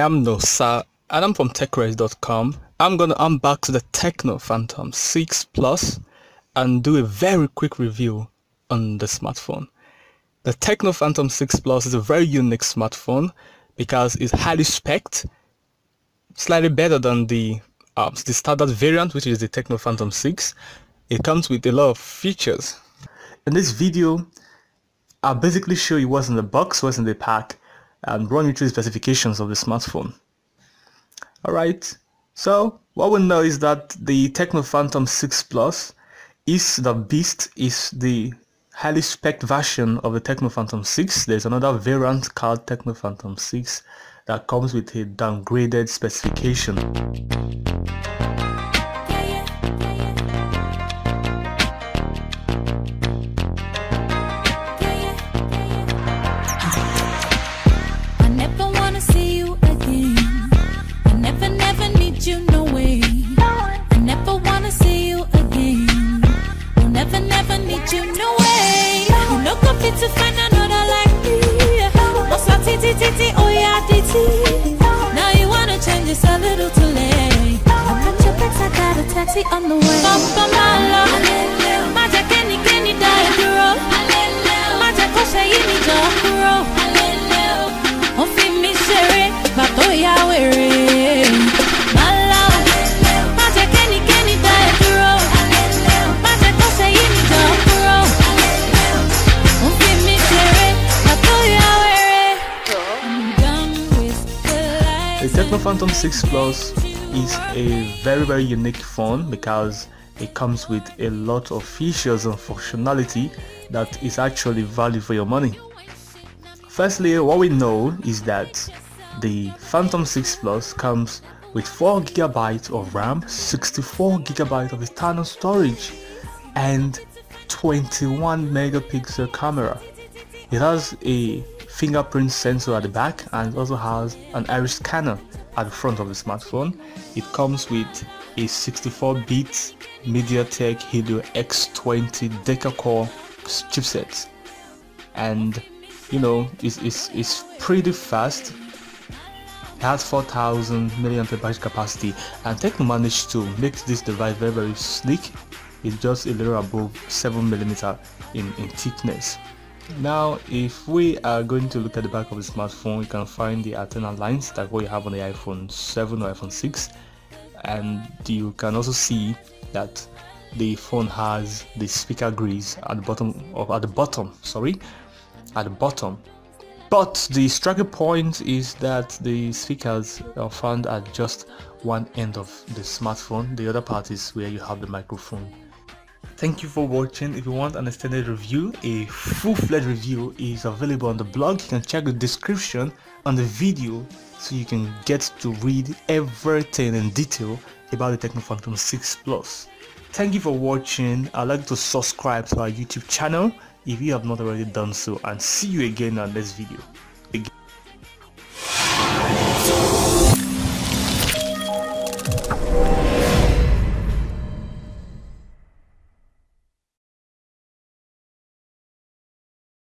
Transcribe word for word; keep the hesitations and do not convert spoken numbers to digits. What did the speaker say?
am Nosa and I'm from TechRes dot com. I'm gonna unbox the Tecno Phantom six Plus and do a very quick review on the smartphone. The Tecno Phantom six Plus is a very unique smartphone because it's highly spec'd, slightly better than the uh, the standard variant, which is the Tecno Phantom six. It comes with a lot of features. In this video, I'll basically show you what's in the box, what's in the pack, and run you through the specifications of the smartphone. Alright, so what we know is that the Tecno Phantom six Plus is the beast, is the highly spec version of the Tecno Phantom six. There's another variant called Tecno Phantom six that comes with a downgraded specification. To find another like me. What's up, titty, titty, oh yeah, titty. Now you wanna change, it's a little too late. I'm at your place, I got a taxi on the way. Papa Mala, Maja Kenny Kenny Diagro, Maja Kosha Yini Jokuro, on film me sherry, but oh yeah, we're Mala, Maja Kenny Kenny Diagro, Maja Kosha Yini Jokuro. The Tecno Phantom six Plus is a very very unique phone because it comes with a lot of features and functionality that is actually value for your money. Firstly, what we know is that the Phantom six Plus comes with four gigabytes of RAM, sixty-four gigabytes of external storage, and twenty-one megapixel camera. It has a fingerprint sensor at the back and it also has an iris scanner at the front of the smartphone. It comes with a sixty-four bit MediaTek Helio X twenty deca-core chipset, and you know it's, it's, it's pretty fast. It has four thousand milliamp hour battery capacity, and Tecno managed to make this device very very sleek. It's just a little above seven millimeter in, in thickness. Now, if we are going to look at the back of the smartphone, we can find the antenna lines like what you have on the iPhone seven or iPhone six, and you can also see that the phone has the speaker grills at the bottom of at the bottom sorry at the bottom but the striking point is that the speakers are found at just one end of the smartphone. The other part is where you have the microphone. Thank you for watching. If you want an extended review, a full-fledged review is available on the blog. You can check the description on the video so you can get to read everything in detail about the Tecno Phantom six Plus. Thank you for watching. I'd like to subscribe to our YouTube channel if you have not already done so, and see you again on this video.